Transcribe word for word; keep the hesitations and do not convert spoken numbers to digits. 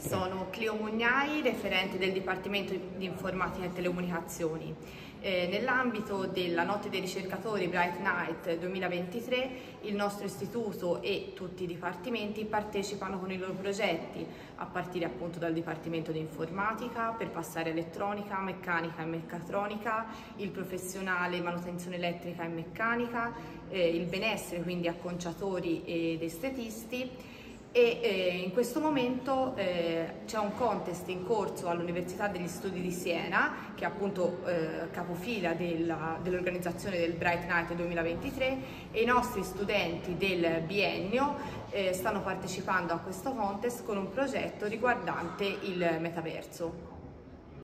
Sono Clio Mugnai, referente del Dipartimento di Informatica e Telecomunicazioni. Eh, nell'ambito della Notte dei ricercatori Bright Night duemilaventitré, il nostro istituto e tutti i dipartimenti partecipano con i loro progetti, a partire appunto dal Dipartimento di Informatica, per passare a elettronica, meccanica e meccatronica, il professionale manutenzione elettrica e meccanica, eh, il benessere, quindi acconciatori ed estetisti. E eh, in questo momento eh, c'è un contest in corso all'Università degli Studi di Siena, che è appunto eh, capofila dell'organizzazione del Bright Night duemilaventitré, e i nostri studenti del biennio eh, stanno partecipando a questo contest con un progetto riguardante il metaverso.